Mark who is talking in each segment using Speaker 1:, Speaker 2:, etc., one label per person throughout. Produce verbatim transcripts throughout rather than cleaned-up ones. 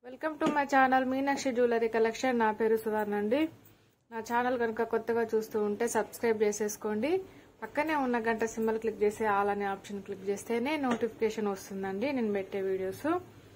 Speaker 1: Welcome to my channel Meenakshi jewellery collection. నా పేరు సువర్ణ అండి. నా ఛానల్ కనుక కొత్తగా చూస్తూ ఉంటే సబ్స్క్రైబ్ చేసేసుకోండి. పక్కనే ఉన్న గంట సింబల్ క్లిక్ చేసి ఆల్ అనే ఆప్షన్ క్లిక్ చేస్తేనే నోటిఫికేషన్ వస్తుందండి నేను పెట్టే వీడియోస్.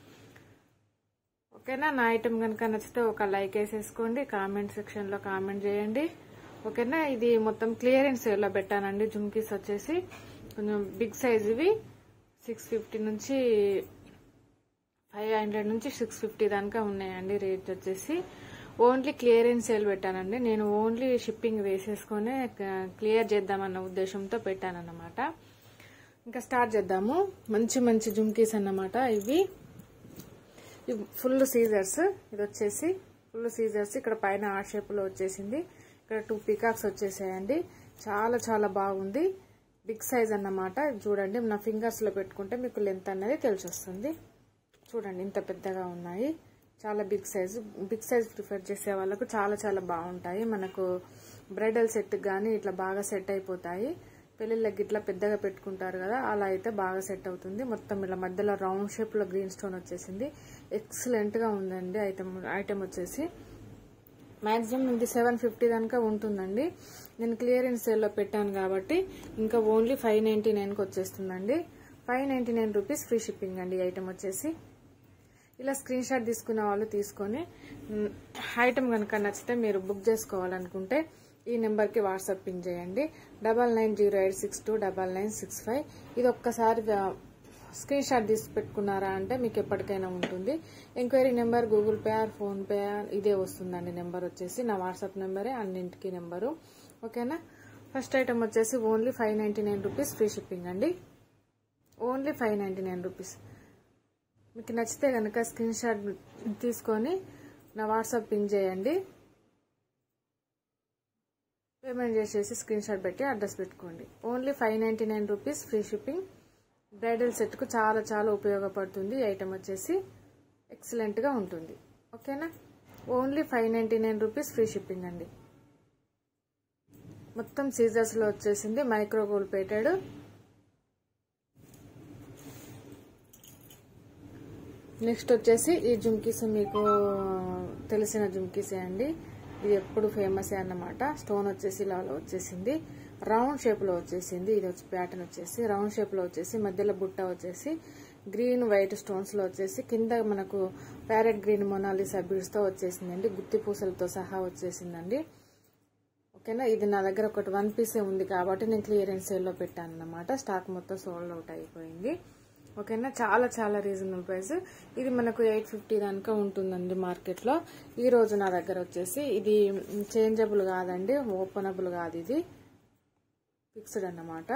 Speaker 1: ఓకేనా? నా ఐటెం కనుక నచ్చితే ఒక లైక్ వేసేసుకోండి, కామెంట్ సెక్షన్ లో కామెంట్ చేయండి. ఓకేనా? ఇది మొత్తం క్లియరెన్స్ సేల్లో పెట్టానండి. జుమ్కీస్ వచ్చేసి కొంచెం బిగ్ సైజ్, ఇవి సిక్స్ ఫిఫ్టీ నుంచి ఫైవ్ హండ్రెడ్ నుంచి సిక్స్ ఫిఫ్టీ దాకా ఉన్నాయండి. రేట్ వచ్చేసి ఓన్లీ క్లియరెన్స్ సేల్ పెట్టానండి. నేను ఓన్లీ షిప్పింగ్ వేసేసుకొని క్లియర్ చేద్దామన్న ఉద్దేశంతో పెట్టానన్నమాట. ఇంకా స్టార్ట్ చేద్దాము. మంచి మంచి జుమ్కీస్ అన్నమాట. ఇవి ఫుల్ సీజర్స్. ఇది వచ్చేసి ఫుల్ సీజర్స్. ఇక్కడ పైన ఆర్ షేప్ లో వచ్చేసింది. ఇక్కడ టూ పీకాక్స్ వచ్చేసాయండి. చాలా చాలా బాగుంది. బిగ్ సైజ్ అన్నమాట. చూడండి, నా ఫింగర్స్ లో పెట్టుకుంటే మీకు లెంత్ అనేది తెలిసి వస్తుంది. చూడండి, ఇంత పెద్దగా ఉన్నాయి. చాలా big size. Big size prefer చేసే వాళ్ళకు చాలా చాలా బాగుంటాయి. మనకు బ్రైడల్ సెట్ గానీ ఇట్లా బాగా సెట్ అయిపోతాయి. పెళ్లిళ్ళకి ఇట్లా పెద్దగా పెట్టుకుంటారు కదా, అలా అయితే బాగా సెట్ అవుతుంది. మొత్తం ఇలా మధ్యలో రౌండ్ షేప్ లో గ్రీన్ స్టోన్ వచ్చేసింది. ఎక్సలెంట్ గా ఉందండి ఐటమ్. ఐటమ్ వచ్చేసి మాక్సిమం ఇది సెవెన్ ఫిఫ్టీ దాకా ఉంటుందండి. నేను క్లియరెన్స్ సేల్ లో పెట్టాను కాబట్టి ఇంకా ఓన్లీ ఫైవ్ నైన్టీ నైన్ కి వచ్చేస్తుందండి. Five ninety nine rupees free shipping అండి. ఐటమ్ వచ్చేసి ఇలా స్క్రీన్ షాట్ తీసుకున్న వాళ్ళు తీసుకొని ఐటమ్ కనుక నచ్చితే మీరు బుక్ చేసుకోవాలనుకుంటే ఈ నెంబర్ కి వాట్సాప్ పింగ్ చేయండి. Double nine zero eight six two double nine six five. ఇది ఒక్కసారి స్క్రీన్ షాట్ తీసి పెట్టుకున్నారా అంటే మీకు ఎప్పటికైనా ఉంటుంది. Enquiry number Google Pay or PhonePe ఇదే వస్తుందండి. నెంబర్ వచ్చేసి నా వాట్సాప్ నెంబరే, అన్నింటికి నెంబరు. ఓకేనా? ఫస్ట్ ఐటమ్ వచ్చేసి only five ninety nine rupees free shipping అండి. Only five ninety nine rupees. మీకు నచ్చితే కనుక స్క్రీన్ షాట్ తీసుకొని నా వాట్సాప్ పింగ్ చేయండి. పేమెంట్ చేసేసి స్క్రీన్ షాట్ పెట్టి అడ్రస్ పెట్టుకోండి. Only five ninety nine rupees free shipping. Bridal set కు చాలా చాలా ఉపయోగపడుతుంది. ఈ ఐటమ్ వచ్చేసి ఎక్సలెంట్ గా ఉంటుంది. ఓకేనా? Only five ninety nine rupees free shipping అండి. మొత్తం సీజర్స్ లో వచ్చేసింది. Micro gold plated. నెక్స్ట్ వచ్చేసి ఈ జుమ్కీస్ మీకు తెలిసిన జుమ్కీసే అండి. ఇది ఎప్పుడు ఫేమసే అన్నమాట. స్టోన్ వచ్చేసి ఇలా వచ్చేసింది. రౌండ్ షేప్ లో వచ్చేసింది. ఇది వచ్చి ప్యాటర్న్ వచ్చేసి రౌండ్ షేప్ లో వచ్చేసి మధ్యలో బుట్ట వచ్చేసి గ్రీన్ వైట్ స్టోన్స్ లో వచ్చేసి కింద మనకు ప్యారెట్ గ్రీన్ మొనాలిసా బీడ్స్ తో వచ్చేసిందండి. గుత్తి పూసలతో సహా వచ్చేసిందండి. ఓకేనా? ఇది నా దగ్గర ఒకటి వన్ పీసే ఉంది కాబట్టి నేను క్లియరెన్స్ సేల్ లో పెట్టాను అన్నమాట. స్టాక్ మొత్తం సోల్డ్ అవుట్ అయిపోయింది. ఓకేనా? చాలా చాలా రీజనబుల్ ప్రైస్. ఇది మనకు ఎయిట్ ఫిఫ్టీ దాకా ఉంటుందండి మార్కెట్ లో. ఈ రోజు నా దగ్గర వచ్చేసి ఇది చేంజబుల్ కాదండి, ఓపెనబుల్ కాదు, ఇది ఫిక్స్డ్ అన్నమాట.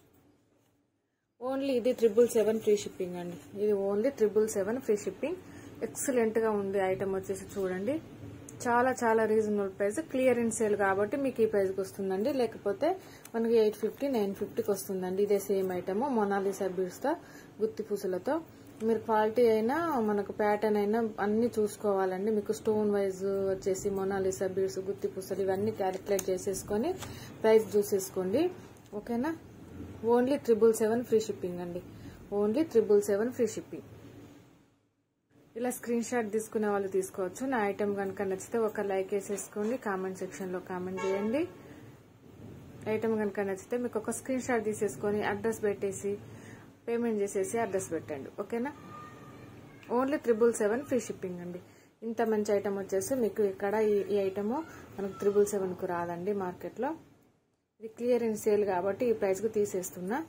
Speaker 1: ఓన్లీ ఇది ట్రిపుల్ సెవెన్ ఫ్రీ షిప్పింగ్ అండి. ఇది only triple seven free shipping. Excellent గా ఉంది ఐటమ్ వచ్చేసి. చూడండి, చాలా చాలా రీజనబుల్ ప్రైస్. క్లియరెన్స్ సేల్ కాబట్టి మీకు ఈ ప్రైస్ కి వస్తుందండి. లేకపోతే మనకి ఎయిట్ ఫిఫ్టీ నైన్ ఫిఫ్టీకి వస్తుందండి. ఇదే సేమ్ ఐటమ్ మొనాలిసా బీడ్స్ తో గుత్తి పూసలతో. మీరు క్వాలిటీ అయినా మనకు ప్యాటర్న్ అయినా అన్ని చూసుకోవాలండి. మీకు స్టోన్ వైజ్ వచ్చేసి మొనాలిసా బీడ్స్ గుత్తి పూసలు ఇవన్నీ క్యాలిక్యులేట్ చేసేసుకొని ప్రైస్ చూసేసుకోండి. ఓకేనా? Only triple seven free shipping అండి. Only triple seven free shipping. ఇలా స్క్రీన్ షాట్ తీసుకునే వాళ్ళు తీసుకోవచ్చు. నా ఐటమ్ కనుక నచ్చితే ఒక లైక్ వేసేసుకోండి, కామెంట్ సెక్షన్ లో కామెంట్ చేయండి. ఐటమ్ కనుక నచ్చితే మీకు ఒక స్క్రీన్ షాట్ తీసేసుకొని అడ్రస్ పెట్టేసి పేమెంట్ చేసేసి అడ్రస్ పెట్టండి. ఓకేనా? Only triple seven free shipping అండి. ఇంత మంచి ఐటమ్ వచ్చేసి మీకు ఇక్కడ ఈ ఐటమ్ మనకు ట్రిపుల్ సెవెన్ కు రాదండి మార్కెట్ లో. ఇది క్లియరెన్స్ సేల్ కాబట్టి ఈ ప్రైస్ కు తీసేస్తున్నా.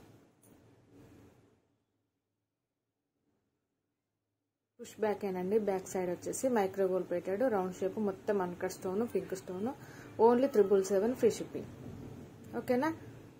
Speaker 1: పుష్ బ్యాక్ ఏనండి. బ్యాక్ సైడ్ వచ్చేసి micro gold plated round shape మొత్తం uncut stone pink stone. Only triple seven free shipping. ఓకేనా?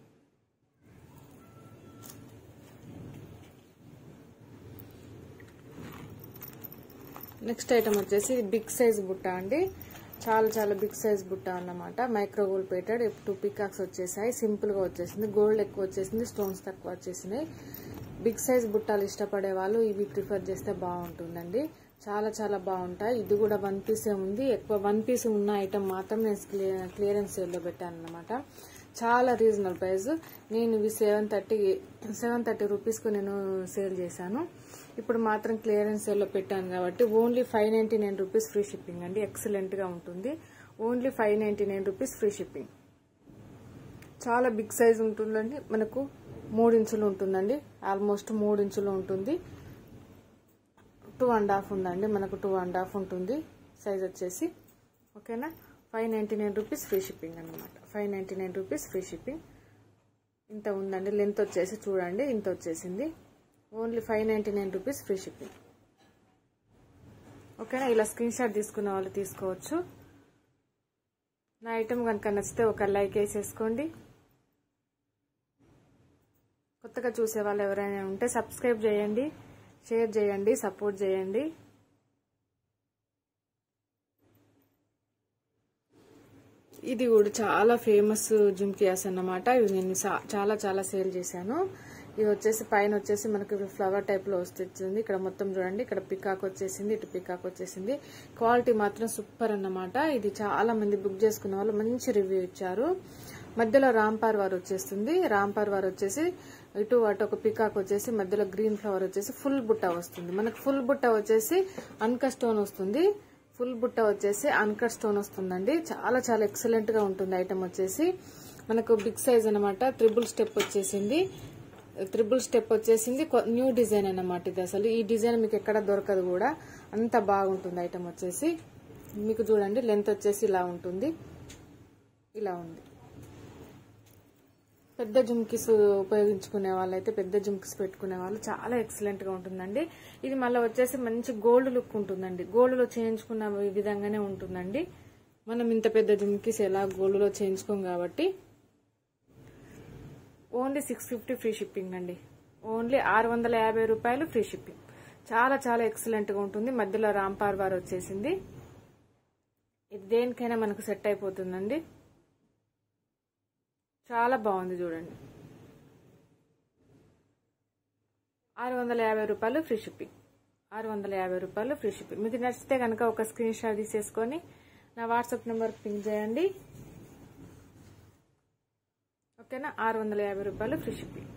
Speaker 1: నెక్స్ట్ ఐటమ్ వచ్చేసి బిగ్ సైజ్ బుట్ట అండి. చాలా చాలా బిగ్ సైజ్ బుట్ట అన్నమాట. Micro gold plated. Two peacocks వచ్చేసాయి. సింపుల్ గా వచ్చేసింది. గోల్డ్ ఎక్కువ వచ్చేసింది, స్టోన్స్ తక్కువ వచ్చేసినాయి. బిగ్ సైజ్ బుట్టాలు ఇష్టపడే వాళ్ళు ఇవి ప్రిఫర్ చేస్తే బాగుంటుందండి. చాలా చాలా బాగుంటాయి. ఇది కూడా వన్ పీసే ఉంది. ఎక్కువ వన్ పీస్ ఉన్న ఐటమ్ మాత్రం నేను క్లియరెన్స్ సేల్ లో పెట్టాను అనమాట. చాలా రీజనబుల్ ప్రైస్. నేను ఇవి సెవెన్ థర్టీ సెవెన్ థర్టీ రూపీస్కు నేను సేల్ చేశాను. ఇప్పుడు మాత్రం క్లియరెన్స్ సేల్లో పెట్టాను కాబట్టి only five ninety nine rupees free shipping అండి. ఎక్సలెంట్గా ఉంటుంది. Only five ninety nine rupees free shipping. చాలా బిగ్ సైజ్ ఉంటుందండి. మనకు మూడు ఇంచులు ఉంటుందండి. ఆల్మోస్ట్ మూడు ఇంచులు ఉంటుంది. టూ అండ్ హాఫ్ ఉందండి. మనకు టూ అండ్ హాఫ్ ఉంటుంది సైజ్ వచ్చేసి. ఓకేనా. Five ninety nine rupees free shipping అనమాట. Five ninety nine rupees free shipping. ఇంత ఉందండి. లెంత్ వచ్చేసి చూడండి ఇంత వచ్చేసింది. Only five ninety nine rupees free shipping. ఓకేనా. ఇలా స్క్రీన్ షాట్ తీసుకున్న వాళ్ళు తీసుకోవచ్చు. నా ఐటమ్ కనుక నచ్చితే ఒక లైక్ వేసేసుకోండి. కొత్తగా చూసే వాళ్ళు ఎవరైనా ఉంటే సబ్స్క్రైబ్ చేయండి, షేర్ చేయండి, సపోర్ట్ చేయండి. ఇది కూడా చాలా ఫేమస్ జుమ్కియాస్ అన్నమాట. ఇవి నేను చాలా చాలా సేల్ చేశాను. ఇది వచ్చేసి పైన వచ్చేసి మనకి ఫ్లవర్ టైప్ లో వస్తుంది. ఇక్కడ మొత్తం చూడండి, ఇక్కడ పికాక్ వచ్చేసింది, ఇటు పికాక్ వచ్చేసింది. క్వాలిటీ మాత్రం సూపర్ అన్నమాట. ఇది చాలా మంది బుక్ చేసుకున్న వాళ్ళు మంచి రివ్యూ ఇచ్చారు. మధ్యలో రాంపార్ వారు వచ్చేస్తుంది. రాంపార్ వారు వచ్చేసి ఇటు అటు ఒక పికాక్ వచ్చేసి మధ్యలో గ్రీన్ ఫ్లవర్ వచ్చేసి ఫుల్ బుట్ట వస్తుంది. మనకు ఫుల్ బుట్ట వచ్చేసి అన్కట్ స్టోన్ వస్తుంది. ఫుల్ బుట్ట వచ్చేసి అన్కట్ స్టోన్ వస్తుందండి. చాలా చాలా ఎక్సలెంట్ గా ఉంటుంది ఐటమ్ వచ్చేసి. మనకు బిగ్ సైజ్ అనమాట. త్రిబుల్ స్టెప్ వచ్చేసింది. త్రిబుల్ స్టెప్ వచ్చేసింది. న్యూ డిజైన్ అన్నమాట ఇది. అసలు ఈ డిజైన్ మీకు ఎక్కడ దొరకదు కూడా. అంత బాగుంటుంది ఐటమ్ వచ్చేసి. మీకు చూడండి లెంత్ వచ్చేసి ఇలా ఉంటుంది. ఇలా ఉంది. పెద్ద జుమ్కిస్ ఉపయోగించుకునే వాళ్ళైతే పెద్ద జుమ్కిస్ పెట్టుకునే వాళ్ళు చాలా ఎక్సలెంట్ గా ఉంటుందండి. ఇది మళ్ళీ వచ్చేసి మంచి గోల్డ్ లుక్ ఉంటుందండి. గోల్డ్ లో చేయించుకున్న విధంగానే ఉంటుందండి. మనం ఇంత పెద్ద జుమ్కిస్ ఎలా గోల్డ్ లో చేయించుకోం కాబట్టి only six fifty free shipping అండి. ఓన్లీ ఆరు వందల యాభై రూపాయలు ఫ్రీ షిప్పింగ్. చాలా చాలా ఎక్సలెంట్ గా ఉంటుంది. మధ్యలో రాంపార్ వారు వచ్చేసింది. ఇది దేనికైనా మనకు సెట్ అయిపోతుందండి. చాలా బాగుంది చూడండి. ఆరు వందల యాభై రూపాయలు ఫ్రీ షిప్పింగ్. ఆరు వందల యాభై రూపాయలు ఫ్రీ షిప్పింగ్. మీకు నచ్చితే కనుక ఒక స్క్రీన్ షాట్ తీసేసుకొని నా వాట్సాప్ నెంబర్ పింక్ చేయండి. ఓకేనా. ఆరు వందల యాభై రూపాయలు ఫ్రీ షిప్పింగ్.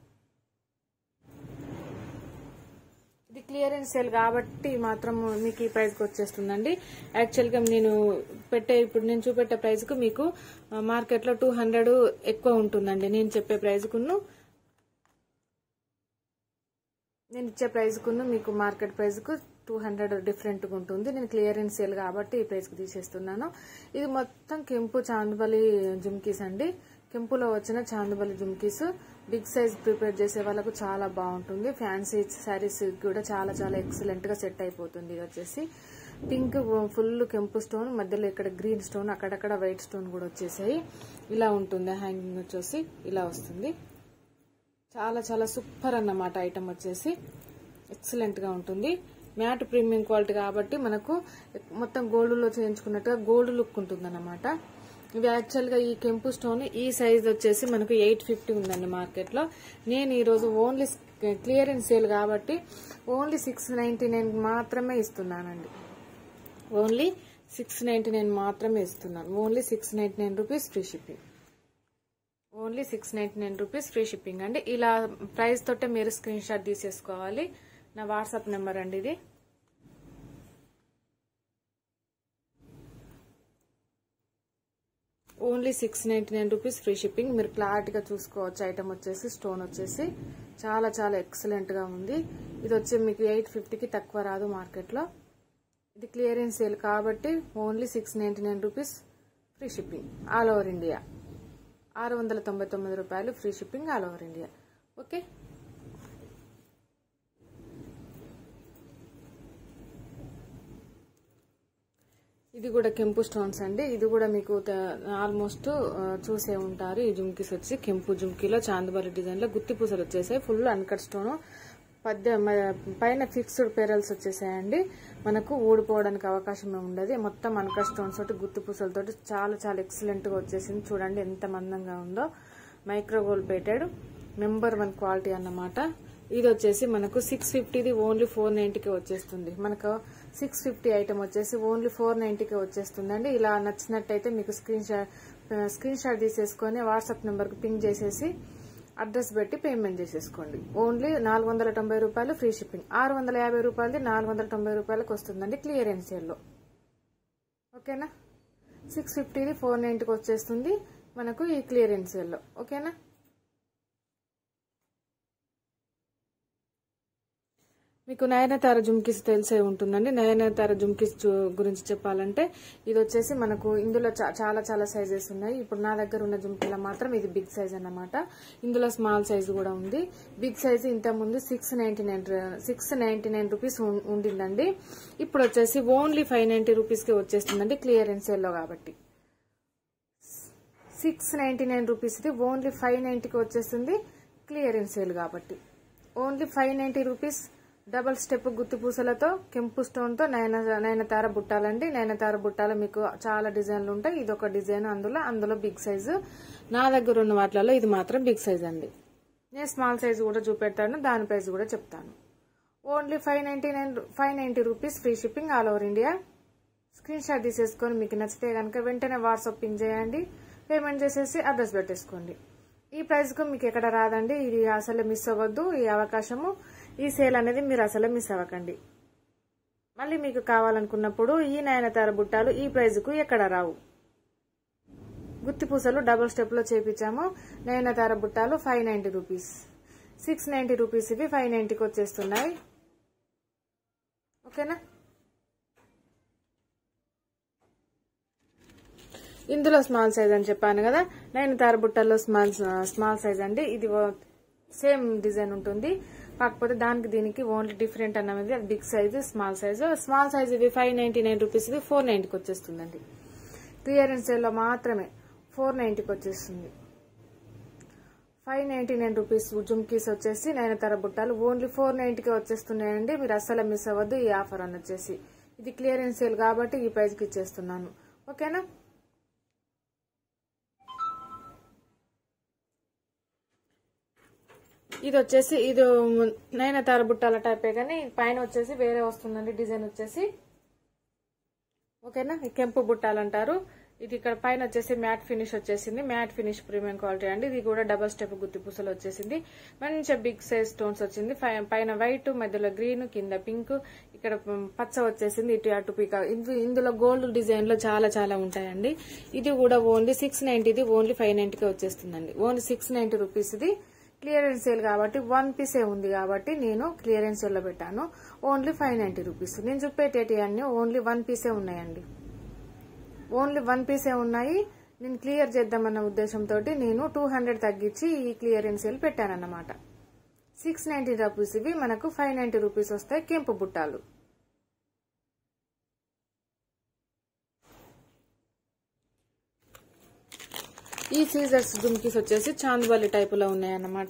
Speaker 1: ఇది క్లియరెన్స్ సేల్ కాబట్టి మాత్రం మీకు ఈ ప్రైస్కి వచ్చేస్తుందండి. యాక్చువల్గా నేను పెట్టే ఇప్పుడు నేను చూపెట్టే ప్రైస్కు మీకు మార్కెట్లో టూ హండ్రెడ్ ఎక్కువ ఉంటుందండి. నేను చెప్పే ప్రైస్కును నేను ఇచ్చే ప్రైస్కును మీకు మార్కెట్ ప్రైస్కు టూ హండ్రెడ్ డిఫరెంట్గా ఉంటుంది. నేను క్లియరెన్స్ సేల్ కాబట్టి ఈ ప్రైస్కి తీసేస్తున్నాను. ఇది మొత్తం కెంపు చాందుబలి జుమ్కీస్ అండి. కెంపులో వచ్చిన chandbali jhumkis. Big size prepare చేసే వాళ్ళకు చాలా బాగుంటుంది. ఫ్యాన్సీ శారీస్ కూడా చాలా చాలా ఎక్సలెంట్ గా సెట్ అయిపోతుంది. ఇది వచ్చేసి పింక్ ఫుల్ కెంపు స్టోన్, మధ్యలో ఇక్కడ గ్రీన్ స్టోన్, అక్కడక్కడ వైట్ స్టోన్ కూడా వచ్చేసాయి. ఇలా ఉంటుంది. హ్యాంగింగ్ వచ్చేసి ఇలా వస్తుంది. చాలా చాలా సూపర్ అన్నమాట ఐటమ్ వచ్చేసి. ఎక్సలెంట్ గా ఉంటుంది. మ్యాట్ ప్రీమియం క్వాలిటీ కాబట్టి మనకు మొత్తం గోల్డ్ లో చేయించుకున్నట్టుగా గోల్డ్ లుక్ ఉంటుంది అన్నమాట. ఇవి యాక్చువల్ గా ఈ కెంపు స్టోన్ ఈ సైజ్ వచ్చేసి మనకు ఎయిట్ ఫిఫ్టీ ఉందండి మార్కెట్ లో. నేను ఈ రోజు ఓన్లీ క్లియరెన్స్ సేల్ కాబట్టి ఓన్లీ సిక్స్ నైన్టీ నైన్ మాత్రమే ఇస్తున్నానండి. ఓన్లీ సిక్స్ నైన్టీ నైన్ మాత్రమే ఇస్తున్నాను. Only six ninety nine rupees free shipping. Only six ninety nine rupees free shipping అండి. ఇలా ప్రైస్ తోటే మీరు స్క్రీన్ షాట్ తీసేసుకోవాలి. నా వాట్సాప్ నెంబర్ అండి ఇది. Only six ninety nine rupees free shipping. మీరు క్లారిటీగా చూసుకోవచ్చు. ఐటమ్ వచ్చేసి స్టోన్ వచ్చేసి చాలా చాలా ఎక్సలెంట్ గా ఉంది. ఇది వచ్చి మీకు ఎయిట్ ఫిఫ్టీకి తక్కువ రాదు మార్కెట్ లో. ఇది క్లియరెన్స్ సేల్ కాబట్టి only six ninety nine rupees free shipping all over India. ఆరు వందల తొంభై తొమ్మిది రూపాయలు free shipping all over India. Okay. ఇది కూడా కెంపు స్టోన్స్ అండి. ఇది కూడా మీకు ఆల్మోస్ట్ చూసే ఉంటారు. ఈ జుమ్కీస్ వచ్చి కెంపు జుమ్కీలో చాందుబలి డిజైన్ లో గుత్తి పూసలు వచ్చేసాయి. ఫుల్ అన్కట్ స్టోన్, పద్య పైన ఫిక్స్డ్ పెరల్స్ వచ్చేసాయండి. మనకు ఊడిపోవడానికి అవకాశం ఉండదు. మొత్తం అన్కట్ స్టోన్స్ తోటి గుత్తి పూసలతోటి చాలా చాలా ఎక్సలెంట్ గా వచ్చేసింది. చూడండి ఎంత మందంగా ఉందో. Micro gold plated number one quality అన్నమాట. ఇది వచ్చేసి మనకు సిక్స్ ఫిఫ్టీది ఓన్లీ ఫోర్ నైన్టీకి వచ్చేస్తుంది. మనకు సిక్స్ ఫిఫ్టీ ఐటమ్ వచ్చేసి ఓన్లీ ఫోర్ నైన్టీకి వచ్చేస్తుందండి. ఇలా నచ్చినట్టయితే మీకు స్క్రీన్ షాట్ స్క్రీన్ షాట్ తీసేసుకొని వాట్సాప్ నెంబర్కి పింక్ చేసేసి అడ్రస్ పెట్టి పేమెంట్ చేసేసుకోండి. ఓన్లీ నాలుగు వందల తొంభై రూపాయలు ఫ్రీ షిప్పింగ్. ఆరు వందల యాభై రూపాయలది నాలుగు వందల తొంభై రూపాయలకు వస్తుందండి క్లియరెన్స్ సేల్లో. ఓకేనా? సిక్స్ ఫిఫ్టీది ఫోర్ నైన్టీకి వచ్చేస్తుంది మనకు ఈ క్లియరెన్స్ సేల్లో. ఓకేనా? మీకు నయనతార జుమ్కీస్ తెలిసే ఉంటుందండి. నయనతార జుమ్కీస్ గురించి చెప్పాలంటే ఇది వచ్చేసి మనకు ఇందులో చాలా చాలా సైజెస్ ఉన్నాయి. ఇప్పుడు నా దగ్గర ఉన్న జుమ్కీలో మాత్రం ఇది బిగ్ సైజ్ అన్నమాట. ఇందులో స్మాల్ సైజ్ కూడా ఉంది. బిగ్ సైజ్ ఇంత ముందు six ninety nine six ninety nine rupees ఉండిందండి. ఇప్పుడు వచ్చేసి ఓన్లీ ఫైవ్ నైన్టీ రూపీస్ కి వచ్చేస్తుందండి క్లియరెన్స్ సేల్లో కాబట్టి. సిక్స్ నైన్టీ నైన్ రూపీస్ ఇది ఓన్లీ ఫైవ్ నైన్టీకి వచ్చేస్తుంది క్లియరెన్స్ సేల్ కాబట్టి. Only five ninety rupees double step గుత్తి పూసలతో కెంపు స్టోన్ తో నయన నయనతార బుట్టాలండి. నయనతార బుట్టాలు మీకు చాలా డిజైన్లు ఉంటాయి. ఇది ఒక డిజైన్ అందులో అందులో బిగ్ సైజు. నా దగ్గర ఉన్న వాటిలలో ఇది మాత్రం బిగ్ సైజ్ అండి. నేను స్మాల్ సైజ్ కూడా చూపెడతాను, దాని ప్రైస్ కూడా చెప్తాను. Only five ninety nine five ninety rupees free shipping all over India. Screenshot తీసేసుకొని మీకు నచ్చితే కనుక వెంటనే వాట్సాప్ పింక్ చేయండి, పేమెంట్ చేసేసి అడ్రస్ పెట్టేసుకోండి. ఈ ప్రైస్ కు మీకు ఎక్కడ రాదండి. ఇది అసలు మిస్ అవ్వద్దు ఈ అవకాశము. ఈ సేల్ అనేది మీరు అసలు మిస్ అవ్వకండి. మళ్ళీ మీకు కావాలనుకున్నప్పుడు ఈ నయనతార బుట్టాలు ఈ ప్రైజ్ కు ఎక్కడ రావు. గుత్తి పూసలు డబుల్ స్టెప్ లో చేపించాము. నయనతార బుట్టాలు five ninety rupees six ninety rupees ఇవి ఫైవ్ నైన్టీకి వచ్చేస్తున్నాయి. ఓకేనా? ఇందులో స్మాల్ సైజ్ అని చెప్పాను కదా. నయనతార బుట్టల్లో స్మాల్ స్మాల్ సైజ్ అండి. ఇది సేమ్ డిజైన్ ఉంటుంది, కాకపోతే దానికి దీనికి ఓన్లీ డిఫరెంట్ అన్నది big size small size. Small size ఇది ఫైవ్ నైన్టీ నైన్ రూపీస్ ఇది ఫోర్ నైన్టీకి వచ్చేస్తుందండి. క్లియరెన్స్ సేల్లో మాత్రమే ఫోర్ నైన్టీకి వచ్చేస్తుంది. Five ninety nine rupees jhumkis వచ్చేసి నయనతార బుట్టాలు ఓన్లీ ఫోర్ నైన్టీకి వచ్చేస్తున్నాయండి. మీరు అస్సలు మిస్ అవ్వద్దు ఈ ఆఫర్ అని వచ్చేసి. ఇది క్లియరెన్స్ సేల్ కాబట్టి ఈ ప్రైస్ కి ఇచ్చేస్తున్నాను. ఓకేనా? ఇది వచ్చేసి ఇది నయనతార బుట్టాల టైపే కానీ పైన వచ్చేసి వేరే వస్తుందండి డిజైన్ వచ్చేసి. ఓకేనా? కెంపు బుట్టాలు అంటారు. ఇది ఇక్కడ పైన వచ్చేసి మ్యాట్ ఫినిష్ వచ్చేసింది. మ్యాట్ ఫినిష్ ప్రీమియం క్వాలిటీ అండి. ఇది కూడా డబల్ స్టెప్ గుత్తి పూసలు వచ్చేసింది. మంచిగా బిగ్ సైజ్ స్టోన్స్ వచ్చింది. పైన వైట్, మధ్యలో గ్రీన్, కింద పింక్, ఇక్కడ పచ్చ వచ్చేసింది. ఇటు అటు పీక. ఇందులో గోల్డ్ డిజైన్ లో చాలా చాలా ఉంటాయండి. ఇది కూడా ఓన్లీ సిక్స్ నైన్టీది ఓన్లీ ఫైవ్ నైన్టీకి వచ్చేస్తుందండి. ఓన్లీ సిక్స్ నైన్టీ రూపీస్ ఇది క్లియరెన్స్ సేల్ కాబట్టి వన్ పీసే ఉంది కాబట్టి నేను క్లియరెన్స్ సేల్ లో పెట్టాను. Only five ninety rupees. నేను చూపేటేటి అన్ని ఓన్లీ వన్ పీసే ఉన్నాయండి. ఓన్లీ వన్ పీసే ఉన్నాయి. నేను క్లియర్ చేద్దామన్న ఉద్దేశంతో నేను టూ హండ్రెడ్ తగ్గించి ఈ క్లియరెన్స్ సేల్ పెట్టానన్నమాట. సిక్స్ నైన్టీ రూపీస్ ఇవి మనకు ఫైవ్ నైన్టీ రూపీస్ వస్తాయి కెంపు బుట్టాలు. ఈ సీజర్స్ జుమ్కీస్ వచ్చేసి చాంద్వాలి టైపులో ఉన్నాయన్నమాట.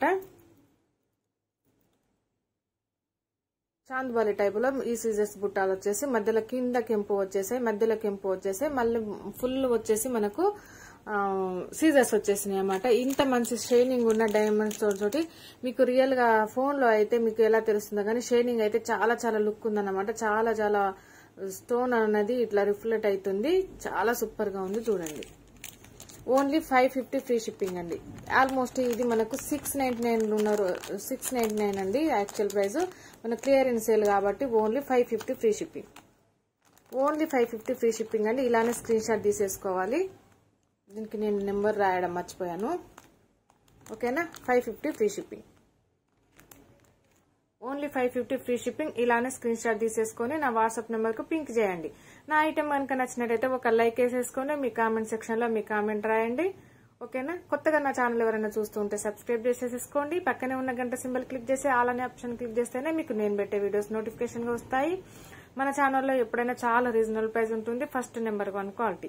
Speaker 1: చాంద్వాలి టైపులో ఈ సీజర్స్ బుట్టాలు వచ్చేసి మధ్యలో కింద కెంపు వచ్చేసాయి, మధ్యలో కెంపు వచ్చేసాయి, మళ్ళీ ఫుల్ వచ్చేసి మనకు సీజర్స్ వచ్చేసినాయి అన్నమాట. ఇంత మంచి షైనింగ్ ఉన్న డైమండ్స్ తోటి మీకు రియల్ గా ఫోన్ లో అయితే మీకు ఎలా తెలుస్తుందో కానీ షైనింగ్ అయితే చాలా చాలా లుక్ ఉందన్నమాట. చాలా చాలా స్టోన్ అనేది ఇట్లా రిఫ్లెక్ట్ అవుతుంది. చాలా సూపర్ గా ఉంది చూడండి. Only five fifty free shipping అండి. ఆల్మోస్ట్ ఇది మనకు సిక్స్ నైన్టీ నైన్ ఉన్నారు సిక్స్ నైన్టీ నైన్ అండి యాక్చువల్ ప్రైస్. మన క్లియరెన్స్ సేల్ కాబట్టి only five fifty free shipping. Only five fifty free shipping అండి. ఇలానే స్క్రీన్ షాట్ తీసేసుకోవాలి. దీనికి నేను నెంబర్ రాయడం మర్చిపోయాను. ఓకేనా? Five fifty free shipping. Only five fifty free shipping. ఇలానే స్క్రీన్ షాట్ తీసేసుకొని నా వాట్సాప్ నెంబర్ కు పింక్ చేయండి. నా ఐటమ్ కనుక నచ్చినట్టయితే ఒక లైక్ వేసేసుకోండి. మీ కామెంట్ సెక్షన్ లో మీ కామెంట్ రాయండి. ఓకేనా? కొత్తగా నా ఛానల్ ఎవరైనా చూస్తూ ఉంటే సబ్స్క్రైబ్ చేసేసుకోండి. పక్కనే ఉన్న గంట సింబల్ క్లిక్ చేసి ఆల్ అనే ఆప్షన్ క్లిక్ చేస్తేనే మీకు నేను పెట్టే వీడియోస్ నోటిఫికేషన్ గా వస్తాయి. మన ఛానల్లో ఎప్పుడైనా చాలా రీజనబుల్ ప్రైస్ ఉంటుంది. First number one quality.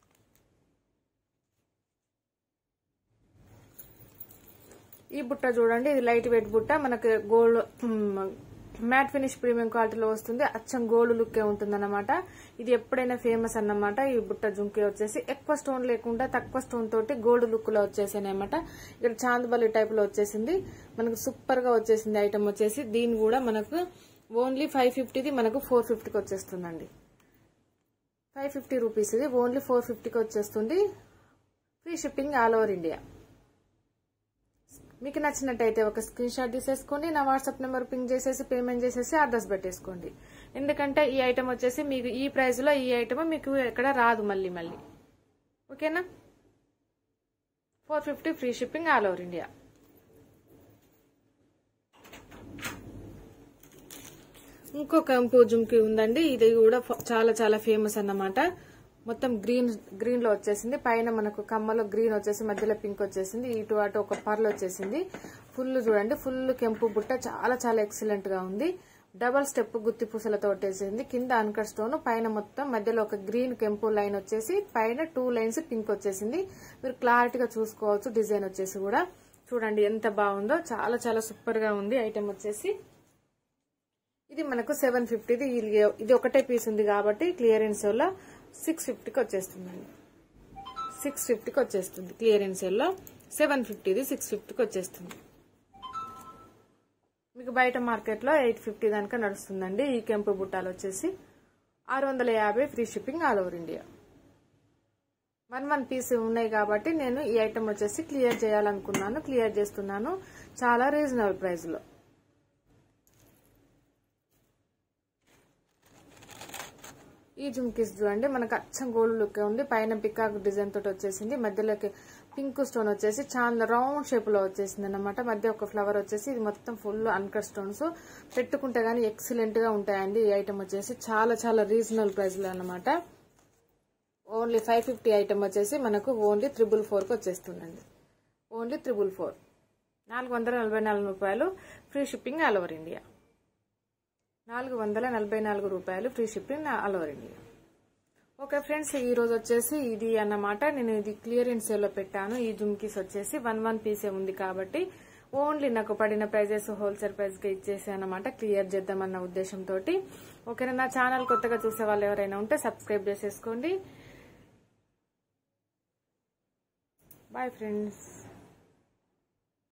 Speaker 1: ఈ బుట్ట చూడండి, ఇది లైట్ వెయిట్ బుట్ట. మనకి గోల్డ్ మ్యాట్ ఫినిష్ ప్రీమియం క్వాలిటీలో వస్తుంది. అచ్చం గోల్డ్ లుక్కే ఉంటుంది అన్నమాట. ఇది ఎప్పుడైనా ఫేమస్ అన్నమాట. ఈ బుట్ట జుంకి వచ్చేసి ఎక్కువ స్టోన్ లేకుండా తక్కువ స్టోన్ తోటి గోల్డ్ లుక్ లో వచ్చేసాయి అన్నమాట. ఇక్కడ చాందబల్లి టైప్ లో వచ్చేసింది. మనకు సూపర్ గా వచ్చేసింది ఐటమ్ వచ్చేసి. దీని కూడా మనకు ఓన్లీ ఫైవ్ ఫిఫ్టీది మనకు ఫోర్ ఫిఫ్టీకి వచ్చేస్తుందండి. ఫైవ్ ఫిఫ్టీ రూపీస్ ఇది ఓన్లీ ఫోర్ ఫిఫ్టీకి వచ్చేస్తుంది. Free shipping all over India. మీకు నచ్చినట్టయితే ఒక స్క్రీన్ షాట్ తీసేసుకోండి, నా వాట్సాప్ నెంబర్ పింక్ చేసేసి పేమెంట్ చేసేసి అడ్రస్ పెట్టేసుకోండి. ఎందుకంటే ఈ ఐటమ్ వచ్చేసి మీకు ఈ ప్రైస్ లో ఈ ఐటమ్ మీకు ఎక్కడ రాదు మళ్ళీ మళ్ళీ. ఓకేనా? Four fifty free shipping all over India. ఇంకో కంపు జుమ్కి ఉందండి. ఇది కూడా చాలా చాలా ఫేమస్ అన్నమాట. మొత్తం గ్రీన్ గ్రీన్ లో వచ్చేసింది. పైన మనకు కమ్మలో గ్రీన్ వచ్చేసి మధ్యలో పింక్ వచ్చేసింది. ఇటు అటు ఒక పర్ల్ వచ్చేసింది. ఫుల్ చూడండి, ఫుల్ కెంపు బుట్ట చాలా చాలా ఎక్సలెంట్ గా ఉంది. డబల్ స్టెప్ గుత్తి పూసలతో వచ్చేసింది. కింద అన్కట్ స్టోన్, పైన మొత్తం మధ్యలో ఒక గ్రీన్ కెంపు లైన్ వచ్చేసి పైన టూ లైన్స్ పింక్ వచ్చేసింది. మీరు క్లారిటీగా చూసుకోవచ్చు. డిజైన్ వచ్చేసి కూడా చూడండి ఎంత బాగుందో. చాలా చాలా సూపర్ గా ఉంది ఐటమ్ వచ్చేసి. ఇది మనకు సెవెన్ ఫిఫ్టీది. ఇది ఒకటే పీస్ ఉంది కాబట్టి క్లియరెన్స్ లో సిక్స్ ఫిఫ్టీకి వచ్చేస్తుందండి. సిక్స్ ఫిఫ్టీకి వచ్చేస్తుంది క్లియరెన్స్ లో. సెవెన్ ఫిఫ్టీది సిక్స్ ఫిఫ్టీకి వచ్చేస్తుంది. మీకు బయట మార్కెట్ లో ఎయిట్ ఫిఫ్టీ దానిక నడుస్తుందండి. ఈ కెంపు బుట్టాలు వచ్చేసి ఆరు వందల యాభై free shipping all over India. One one piece ఉన్నాయి కాబట్టి నేను ఈ ఐటమ్ వచ్చేసి క్లియర్ చేయాలనుకున్నాను, క్లియర్ చేస్తున్నాను చాలా రీజనబుల్ ప్రైస్ లో. ఈ జుమ్కీస్ చూడండి, మనకు అచ్చం గోల్డ్ లుక్ ఉంది. పైన పికాక్ డిజైన్ తోటి వచ్చేసింది. మధ్యలోకి పింక్ స్టోన్ వచ్చేసి చాలా రౌండ్ షేప్ లో వచ్చేసింది అన్నమాట. మధ్య ఒక ఫ్లవర్ వచ్చేసి ఇది మొత్తం ఫుల్ అన్కట్ స్టోన్స్. పెట్టుకుంటే గానీ ఎక్సలెంట్ గా ఉంటాయండి. ఈ ఐటమ్ వచ్చేసి చాలా చాలా రీజనబుల్ ప్రైస్ లో అన్నమాట. ఓన్లీ ఫైవ్ ఫిఫ్టీ ఐటమ్ వచ్చేసి మనకు ఓన్లీ త్రిబుల్ ఫోర్ కి వచ్చేస్తుందండి. ఓన్లీ త్రిబుల్ ఫోర్ నాలుగు వందల నలభై నాలుగు రూపాయలు free shipping all over India. నాలుగు వందల నలభై నాలుగు రూపాయలు free shipping all over India. Okay friends, ఈ రోజు వచ్చేసి ఇది అన్నమాట. నేను ఇది క్లియరెన్స్ సేల్ లో పెట్టాను. ఈ జుమ్కీస్ వచ్చేసి వన్ వన్ పీసే ఉంది కాబట్టి ఓన్లీ నాకు పడిన ప్రైజెస్ హోల్సేల్ ప్రైస్ గా ఇచ్చేసి అన్నమాట. క్లియర్ చేద్దామన్న ఉద్దేశంతో. ఓకేనా? నా ఛానల్ కొత్తగా చూసే వాళ్ళు ఎవరైనా ఉంటే సబ్స్క్రైబ్ చేసేసుకోండి. Bye friends.